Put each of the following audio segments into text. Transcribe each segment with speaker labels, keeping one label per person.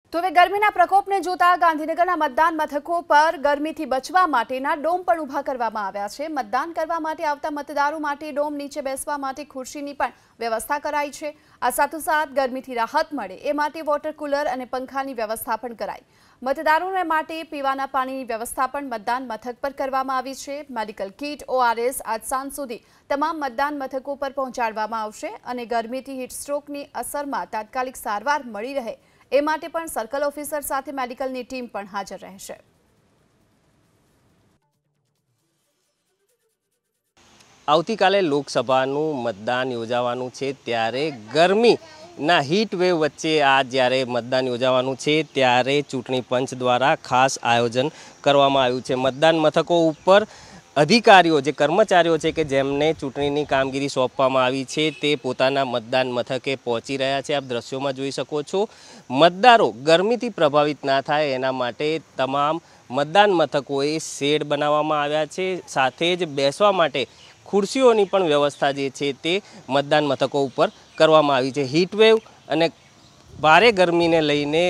Speaker 1: તો હવે ગરમીના પ્રકોપને જોતા ગાંધીનગરના મતદાન મથકો પર ગરમીથી બચવા માટેના ડોમ પણ ઊભા કરવામાં આવ્યા છે। મતદાન કરવા માટે આવતા મતદારો માટે ડોમ નીચે બેસવા માટે ખુરશીની પણ વ્યવસ્થા કરાઈ છે। આ સાથોસાથ ગરમીથી રાહત મળે એ માટે વોટર કુલર અને પંખાની વ્યવસ્થા પણ કરાઈ। મતદારોને માટે પીવાના પાણીની વ્યવસ્થા પણ મતદાન મથક પર કરવામાં આવી છે। મેડિકલ કિટ ORS આજ સાંજ સુધી તમામ મતદાન મથકો પર પહોંચાડવામાં આવશે અને ગરમીથી હીટસ્ટ્રોકની અસરમાં તાત્કાલિક સારવાર મળી રહે એ માટે પણ સર્કલ ઓફિસર સાથે મેડિકલની ટીમ પણ હાજર રહેશે।
Speaker 2: આવતીકાલે લોકસભાનું મતદાન યોજાવાનું છે ત્યારે ગરમીના હીટ વેવ વચ્ચે આ જ્યારે મતદાન યોજાવાનું છે ત્યારે ચૂંટણી પંચ દ્વારા ખાસ આયોજન કરવામાં આવ્યું છે। મતદાન મથકો ઉપર અધિકારીઓ જે કર્મચારીઓ છે કે જેમને ચૂંટણીની કામગીરી સોંપવામાં આવી છે તે પોતાના મતદાન મથકે પહોંચી રહ્યા છે। આપ દ્રશ્યોમાં જોઈ શકો છો, મતદારો ગરમીથી પ્રભાવિત ના થાય એના માટે તમામ મતદાન મથકોએ શેડ બનાવવામાં આવ્યા છે। સાથે જ બેસવા માટે ખુરશીઓની પણ વ્યવસ્થા જે છે તે મતદાન મથકો ઉપર કરવામાં આવી છે। હીટવેવ અને ભારે ગરમીને લઈને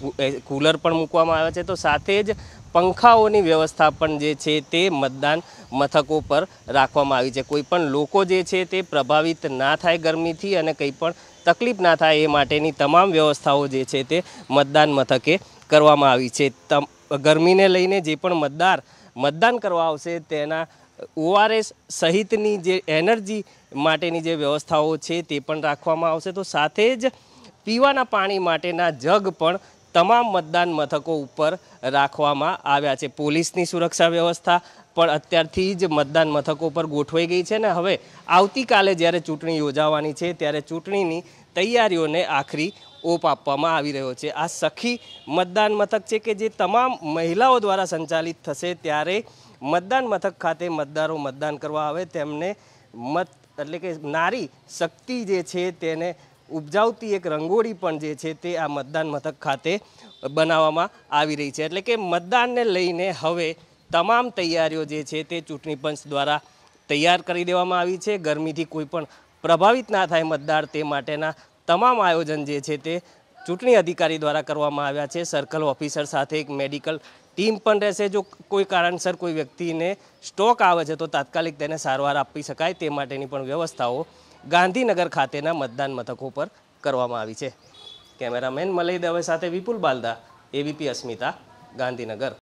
Speaker 2: કુલર પણ મૂકવામાં આવ્યા છે, તો સાથે જ પંખાઓની વ્યવસ્થા પણ જે છે તે મતદાન મથકો પર રાખવામાં આવી છે। કોઈ પણ લોકો જે છે તે પ્રભાવિત ના થાય ગરમીથી અને કંઈ પણ તકલીફ ના થાય એ માટેની તમામ વ્યવસ્થાઓ જે છે તે મતદાન મથકે કરવામાં આવી છે। ગરમીને લઈને જે પણ મતદાન કરવા આવશે તેના ORS સહિતની જે એનર્જી માટેની જે વ્યવસ્થાઓ છે તે પણ રાખવામાં આવશે। તો સાથે જ પીવાના પાણી માટેના જગ પણ તમામ મતદાન મથકો ઉપર રાખવામાં આવ્યા છે। પોલીસની સુરક્ષા વ્યવસ્થા પણ અત્યારથી જ મતદાન મથકો પર ગોઠવાઈ ગઈ છે ને હવે આવતીકાલે જ્યારે ચૂંટણી યોજાવાની છે ત્યારે ચૂંટણીની તૈયારીઓને આખરી ઓપ આપવામાં આવી રહ્યો છે। આ સખી મતદાન મથક છે કે જે તમામ મહિલાઓ દ્વારા સંચાલિત થશે, ત્યારે મતદાન મથક ખાતે મતદારો મતદાન કરવા આવે તેમને એટલે કે નારી શક્તિ જે છે તેને ઉપજાવતી એક રંગોળી પણ જે છે તે આ મતદાન મથક ખાતે બનાવવામાં આવી રહી છે। એટલે કે મતદાનને લઈને હવે તમામ તૈયારીઓ જે છે તે ચૂંટણી પંચ દ્વારા તૈયાર કરી દેવામાં આવી છે। ગરમીથી કોઈ પણ પ્રભાવિત ના થાય મતદાર તે માટેના તમામ આયોજન જે છે તે ચૂંટણી અધિકારી દ્વારા કરવામાં આવ્યા છે। સર્કલ ઓફિસર સાથે એક મેડિકલ ટીમ પણ રહેશે। જો કોઈ કારણસર કોઈ વ્યક્તિને સ્ટ્રોક આવે છે તો તાત્કાલિક તેને સારવાર આપી શકાય તે માટેની પણ વ્યવસ્થાઓ ગાંધીનગર ખાતેના મતદાન મથકો પર કરવામાં આવી છે। કેમેરામેન મલય દવે સાથે વિપુલ બાલદા, ABP અસ્મિતા, ગાંધીનગર।